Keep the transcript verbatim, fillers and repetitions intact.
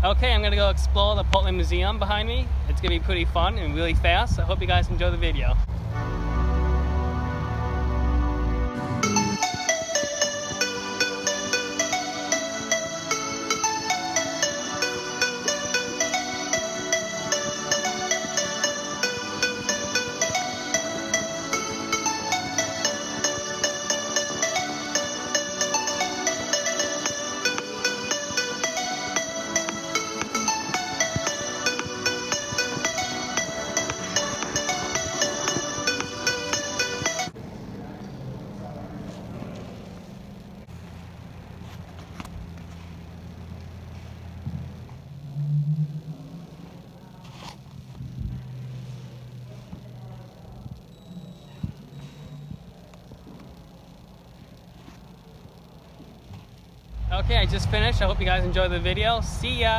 Okay, I'm gonna go explore the Portland Museum behind me. It's gonna be pretty fun and really fast. I hope you guys enjoy the video. Okay, I just finished. I hope you guys enjoyed the video. See ya!